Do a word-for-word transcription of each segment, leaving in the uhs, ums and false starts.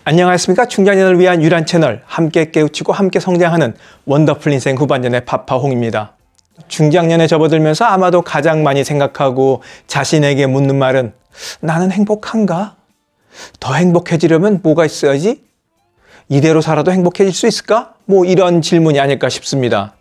안녕하십니까. 중장년을 위한 유일한 채널, 함께 깨우치고 함께 성장하는 원더풀 인생 후반전의 파파홍입니다. 중장년에 접어들면서 아마도 가장 많이 생각하고 자신에게 묻는 말은 나는 행복한가? 더 행복해지려면 뭐가 있어야지? 이대로 살아도 행복해질 수 있을까? 뭐 이런 질문이 아닐까 싶습니다.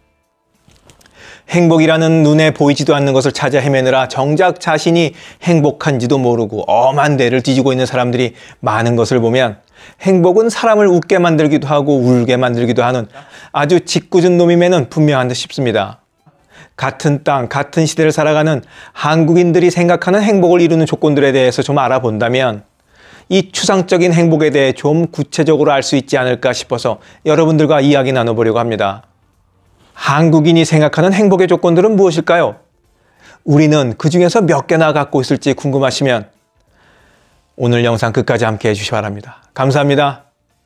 행복이라는 눈에 보이지도 않는 것을 찾아 헤매느라 정작 자신이 행복한지도 모르고 엄한 데를 뒤지고 있는 사람들이 많은 것을 보면 행복은 사람을 웃게 만들기도 하고 울게 만들기도 하는 아주 짓궂은 놈임에는 분명한 듯 싶습니다. 같은 땅, 같은 시대를 살아가는 한국인들이 생각하는 행복을 이루는 조건들에 대해서 좀 알아본다면 이 추상적인 행복에 대해 좀 구체적으로 알 수 있지 않을까 싶어서 여러분들과 이야기 나눠보려고 합니다. 한국인이 생각하는 행복의 조건들은 무엇일까요? 우리는 그 중에서 몇 개나 갖고 있을지 궁금하시면 오늘 영상 끝까지 함께 해주시기 바랍니다. 감사합니다.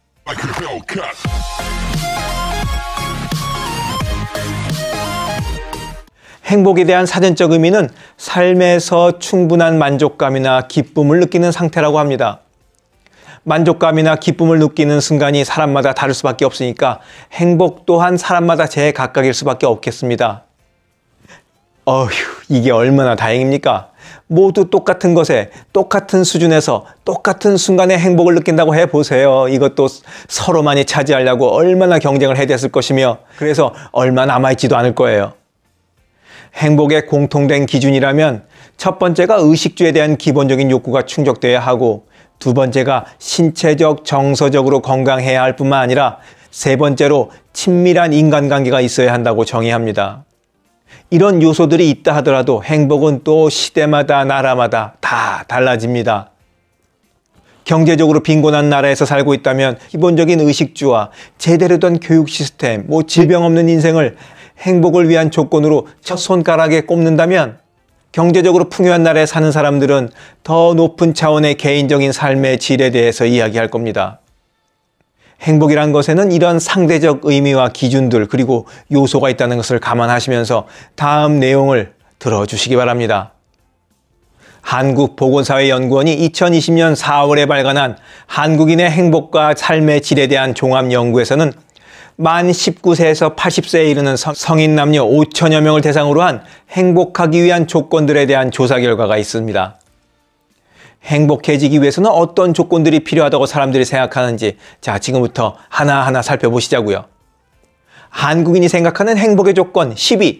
행복에 대한 사전적 의미는 삶에서 충분한 만족감이나 기쁨을 느끼는 상태라고 합니다. 만족감이나 기쁨을 느끼는 순간이 사람마다 다를 수밖에 없으니까 행복 또한 사람마다 제각각일 수밖에 없겠습니다. 어휴, 이게 얼마나 다행입니까? 모두 똑같은 것에 똑같은 수준에서 똑같은 순간에 행복을 느낀다고 해보세요. 이것도 서로 많이 차지하려고 얼마나 경쟁을 해야 됐을 것이며 그래서 얼마 남아있지도 않을 거예요. 행복의 공통된 기준이라면 첫 번째가 의식주에 대한 기본적인 욕구가 충족돼야 하고 두 번째가 신체적, 정서적으로 건강해야 할 뿐만 아니라 세 번째로 친밀한 인간관계가 있어야 한다고 정의합니다. 이런 요소들이 있다 하더라도 행복은 또 시대마다 나라마다 다 달라집니다. 경제적으로 빈곤한 나라에서 살고 있다면 기본적인 의식주와 제대로 된 교육 시스템, 뭐 질병 없는 인생을 행복을 위한 조건으로 첫 손가락에 꼽는다면 경제적으로 풍요한 나라에 사는 사람들은 더 높은 차원의 개인적인 삶의 질에 대해서 이야기할 겁니다. 행복이란 것에는 이런 상대적 의미와 기준들 그리고 요소가 있다는 것을 감안하시면서 다음 내용을 들어주시기 바랍니다. 한국보건사회연구원이 이천이십 년 사월에 발간한 한국인의 행복과 삶의 질에 대한 종합연구에서는 만 십구 세에서 팔십 세에 이르는 성인 남녀 오천여 명을 대상으로 한 행복하기 위한 조건들에 대한 조사 결과가 있습니다. 행복해지기 위해서는 어떤 조건들이 필요하다고 사람들이 생각하는지 자 지금부터 하나하나 살펴보시자고요. 한국인이 생각하는 행복의 조건 십 위.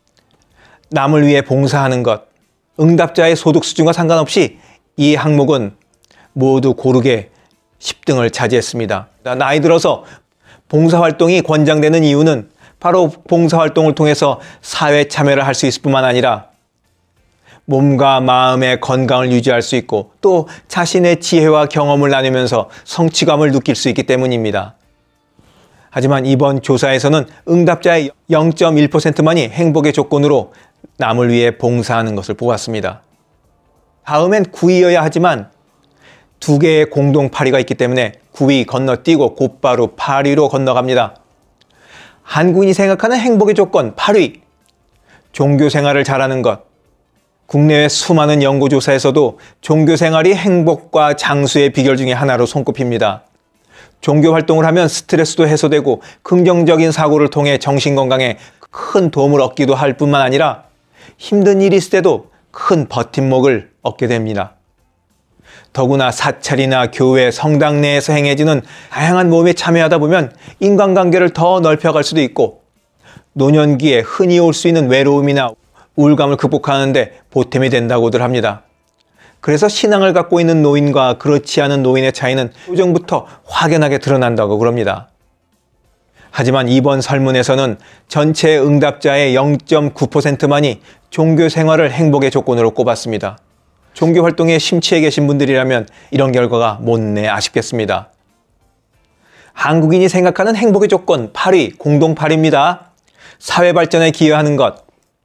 남을 위해 봉사하는 것. 응답자의 소득 수준과 상관없이 이 항목은 모두 고르게 십 등을 차지했습니다. 나이 들어서 봉사활동이 권장되는 이유는 바로 봉사활동을 통해서 사회 참여를 할 수 있을 뿐만 아니라 몸과 마음의 건강을 유지할 수 있고 또 자신의 지혜와 경험을 나누면서 성취감을 느낄 수 있기 때문입니다. 하지만 이번 조사에서는 응답자의 영 점 일 퍼센트만이 행복의 조건으로 남을 위해 봉사하는 것을 보았습니다. 다음엔 구 위여야 하지만 두 개의 공동 팔 위가 있기 때문에 구 위 건너뛰고 곧바로 팔 위로 건너갑니다. 한국인이 생각하는 행복의 조건 팔 위. 종교생활을 잘하는 것. 국내외 수많은 연구조사에서도 종교생활이 행복과 장수의 비결 중에 하나로 손꼽힙니다. 종교활동을 하면 스트레스도 해소되고 긍정적인 사고를 통해 정신건강에 큰 도움을 얻기도 할 뿐만 아니라 힘든 일이 있을 때도 큰 버팀목을 얻게 됩니다. 더구나 사찰이나 교회, 성당 내에서 행해지는 다양한 모임에 참여하다 보면 인간관계를 더 넓혀갈 수도 있고 노년기에 흔히 올 수 있는 외로움이나 우울감을 극복하는 데 보탬이 된다고들 합니다. 그래서 신앙을 갖고 있는 노인과 그렇지 않은 노인의 차이는 표정부터 확연하게 드러난다고 그럽니다. 하지만 이번 설문에서는 전체 응답자의 영 점 구 퍼센트만이 종교생활을 행복의 조건으로 꼽았습니다. 종교활동에 심취해 계신 분들이라면 이런 결과가 못내 아쉽겠습니다. 한국인이 생각하는 행복의 조건 팔 위, 공동 팔 위입니다. 사회발전에 기여하는 것.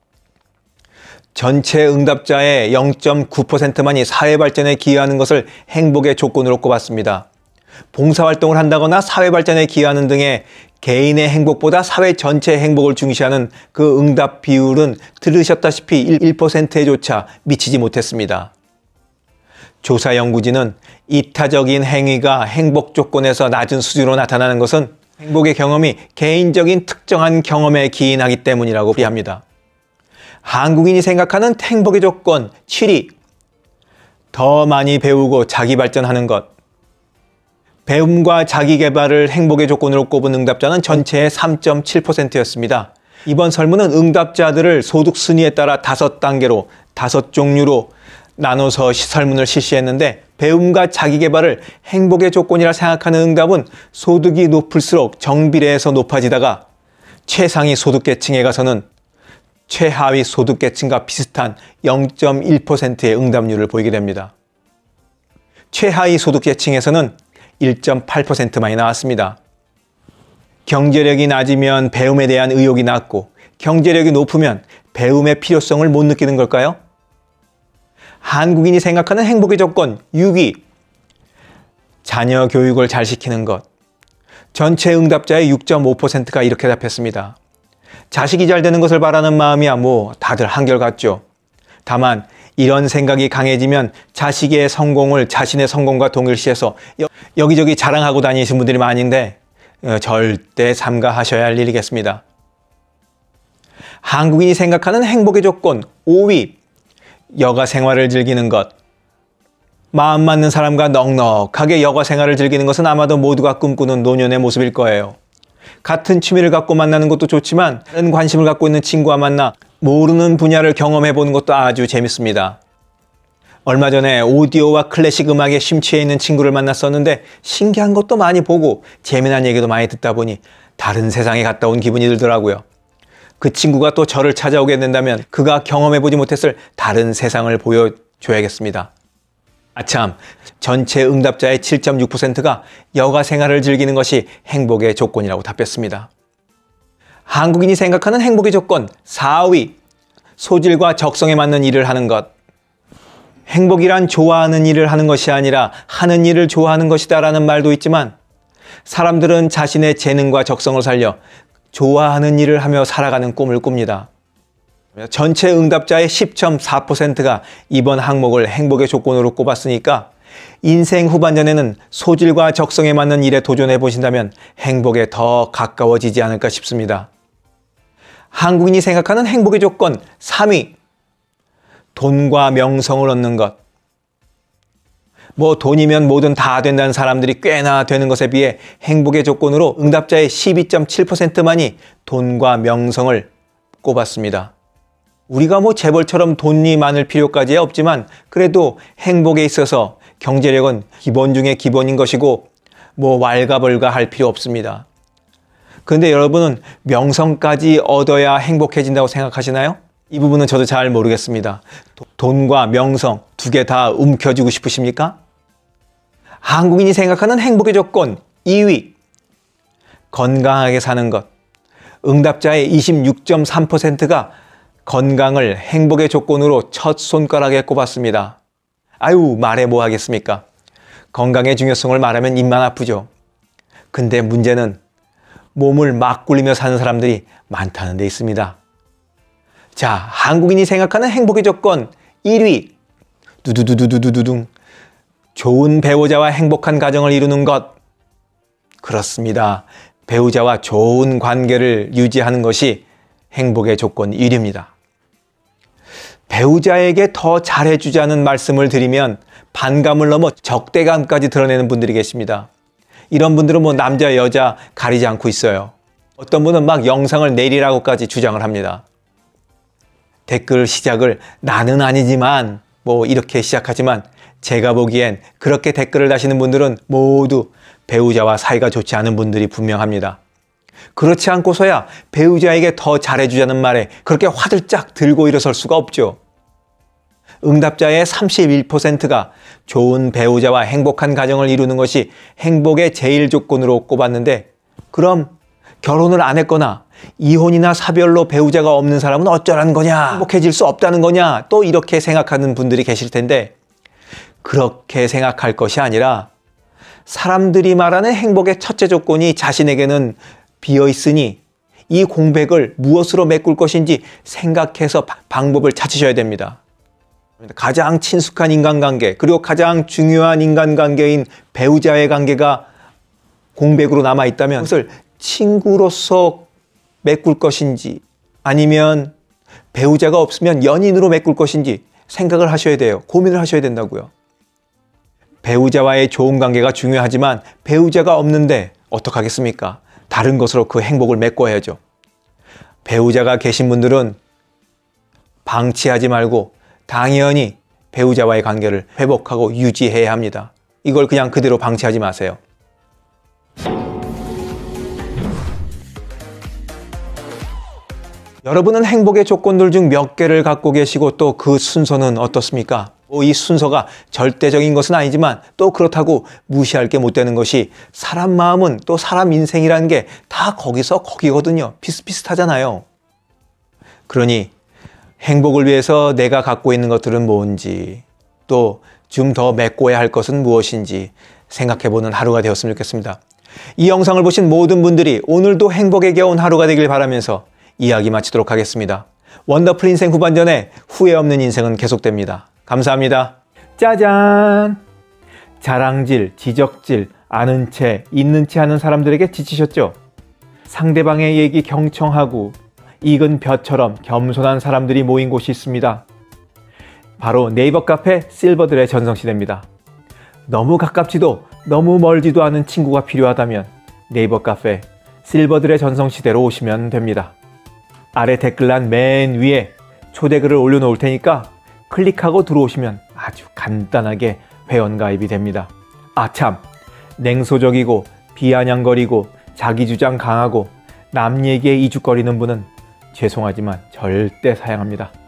전체 응답자의 영 점 구 퍼센트만이 사회발전에 기여하는 것을 행복의 조건으로 꼽았습니다. 봉사활동을 한다거나 사회발전에 기여하는 등의 개인의 행복보다 사회 전체의 행복을 중시하는 그 응답 비율은 들으셨다시피 일 퍼센트에 조차 미치지 못했습니다. 조사 연구진은 이타적인 행위가 행복 조건에서 낮은 수준으로 나타나는 것은 행복의 경험이 개인적인 특정한 경험에 기인하기 때문이라고 비합니다. 한국인이 생각하는 행복의 조건 칠 위. 더 많이 배우고 자기 발전하는 것. 배움과 자기 개발을 행복의 조건으로 꼽은 응답자는 전체의 삼 점 칠 퍼센트였습니다. 이번 설문은 응답자들을 소득 순위에 따라 다섯 단계로, 다섯 종류로 나눠서 설문을 실시했는데 배움과 자기 개발을 행복의 조건이라 생각하는 응답은 소득이 높을수록 정비례해서 높아지다가 최상위 소득계층에 가서는 최하위 소득계층과 비슷한 영 점 일 퍼센트의 응답률을 보이게 됩니다. 최하위 소득계층에서는 일 점 팔 퍼센트만이 나왔습니다. 경제력이 낮으면 배움에 대한 의욕이 낮고 경제력이 높으면 배움의 필요성을 못 느끼는 걸까요? 한국인이 생각하는 행복의 조건 육 위. 자녀 교육을 잘 시키는 것. 전체 응답자의 육 점 오 퍼센트가 이렇게 답했습니다. 자식이 잘 되는 것을 바라는 마음이야 뭐 다들 한결같죠. 다만 이런 생각이 강해지면 자식의 성공을 자신의 성공과 동일시해서 여기저기 자랑하고 다니시는 분들이 많은데 절대 삼가하셔야 할 일이겠습니다. 한국인이 생각하는 행복의 조건 오 위. 여가 생활을 즐기는 것. 마음 맞는 사람과 넉넉하게 여가 생활을 즐기는 것은 아마도 모두가 꿈꾸는 노년의 모습일 거예요. 같은 취미를 갖고 만나는 것도 좋지만 다른 관심을 갖고 있는 친구와 만나 모르는 분야를 경험해 보는 것도 아주 재밌습니다. 얼마 전에 오디오와 클래식 음악에 심취해 있는 친구를 만났었는데 신기한 것도 많이 보고 재미난 얘기도 많이 듣다 보니 다른 세상에 갔다 온 기분이 들더라고요. 그 친구가 또 저를 찾아오게 된다면 그가 경험해보지 못했을 다른 세상을 보여줘야겠습니다. 아참, 전체 응답자의 칠 점 육 퍼센트가 여가 생활을 즐기는 것이 행복의 조건이라고 답했습니다. 한국인이 생각하는 행복의 조건 사 위. 소질과 적성에 맞는 일을 하는 것. 행복이란 좋아하는 일을 하는 것이 아니라 하는 일을 좋아하는 것이다 라는 말도 있지만 사람들은 자신의 재능과 적성을 살려 좋아하는 일을 하며 살아가는 꿈을 꿉니다. 전체 응답자의 십 점 사 퍼센트가 이번 항목을 행복의 조건으로 꼽았으니까 인생 후반전에는 소질과 적성에 맞는 일에 도전해 보신다면 행복에 더 가까워지지 않을까 싶습니다. 한국인이 생각하는 행복의 조건 삼 위. 돈과 명성을 얻는 것. 뭐 돈이면 뭐든 다 된다는 사람들이 꽤나 되는 것에 비해 행복의 조건으로 응답자의 십이 점 칠 퍼센트만이 돈과 명성을 꼽았습니다. 우리가 뭐 재벌처럼 돈이 많을 필요까지야 없지만 그래도 행복에 있어서 경제력은 기본 중에 기본인 것이고 뭐 왈가벌가 할 필요 없습니다. 그런데 여러분은 명성까지 얻어야 행복해진다고 생각하시나요? 이 부분은 저도 잘 모르겠습니다. 돈과 명성 두 개 다 움켜쥐고 싶으십니까? 한국인이 생각하는 행복의 조건 이 위. 건강하게 사는 것. 응답자의 이십육 점 삼 퍼센트가 건강을 행복의 조건으로 첫 손가락에 꼽았습니다. 아유, 말해 뭐 하겠습니까? 건강의 중요성을 말하면 입만 아프죠. 근데 문제는 몸을 막 굴리며 사는 사람들이 많다는 데 있습니다. 자, 한국인이 생각하는 행복의 조건 일 위. 두두두두두두둥. 좋은 배우자와 행복한 가정을 이루는 것. 그렇습니다. 배우자와 좋은 관계를 유지하는 것이 행복의 조건 일 위입니다. 배우자에게 더 잘해주자는 말씀을 드리면 반감을 넘어 적대감까지 드러내는 분들이 계십니다. 이런 분들은 뭐 남자 여자 가리지 않고 있어요. 어떤 분은 막 영상을 내리라고까지 주장을 합니다. 댓글 시작을 나는 아니지만 뭐 이렇게 시작하지만 제가 보기엔 그렇게 댓글을 다시는 분들은 모두 배우자와 사이가 좋지 않은 분들이 분명합니다. 그렇지 않고서야 배우자에게 더 잘해주자는 말에 그렇게 화들짝 들고 일어설 수가 없죠. 응답자의 삼십일 퍼센트가 좋은 배우자와 행복한 가정을 이루는 것이 행복의 제일 조건으로 꼽았는데 그럼 결혼을 안 했거나 이혼이나 사별로 배우자가 없는 사람은 어쩌라는 거냐, 행복해질 수 없다는 거냐, 또 이렇게 생각하는 분들이 계실 텐데 그렇게 생각할 것이 아니라 사람들이 말하는 행복의 첫째 조건이 자신에게는 비어있으니 이 공백을 무엇으로 메꿀 것인지 생각해서 방법을 찾으셔야 됩니다. 가장 친숙한 인간관계, 그리고 가장 중요한 인간관계인 배우자의 관계가 공백으로 남아있다면 그것을 친구로서 메꿀 것인지 아니면 배우자가 없으면 연인으로 메꿀 것인지 생각을 하셔야 돼요. 고민을 하셔야 된다고요. 배우자와의 좋은 관계가 중요하지만 배우자가 없는데 어떡하겠습니까? 다른 것으로 그 행복을 메꿔야죠. 배우자가 계신 분들은 방치하지 말고 당연히 배우자와의 관계를 회복하고 유지해야 합니다. 이걸 그냥 그대로 방치하지 마세요. 여러분은 행복의 조건들 중 몇 개를 갖고 계시고 또 그 순서는 어떻습니까? 이 순서가 절대적인 것은 아니지만 또 그렇다고 무시할 게 못 되는 것이 사람 마음은 또 사람 인생이라는 게 다 거기서 거기거든요. 비슷비슷하잖아요. 그러니 행복을 위해서 내가 갖고 있는 것들은 뭔지 또 좀 더 메꿔야 할 것은 무엇인지 생각해보는 하루가 되었으면 좋겠습니다. 이 영상을 보신 모든 분들이 오늘도 행복에 겨운 하루가 되길 바라면서 이야기 마치도록 하겠습니다. 원더풀 인생 후반전에 후회 없는 인생은 계속됩니다. 감사합니다. 짜잔! 자랑질, 지적질, 아는 채, 있는 채 하는 사람들에게 지치셨죠? 상대방의 얘기 경청하고 익은 벼처럼 겸손한 사람들이 모인 곳이 있습니다. 바로 네이버 카페 실버들의 전성시대입니다. 너무 가깝지도 너무 멀지도 않은 친구가 필요하다면 네이버 카페 실버들의 전성시대로 오시면 됩니다. 아래 댓글란 맨 위에 초대글을 올려놓을 테니까 클릭하고 들어오시면 아주 간단하게 회원가입이 됩니다. 아참, 냉소적이고 비아냥거리고 자기주장 강하고 남 얘기에 이죽거리는 분은 죄송하지만 절대 사양합니다.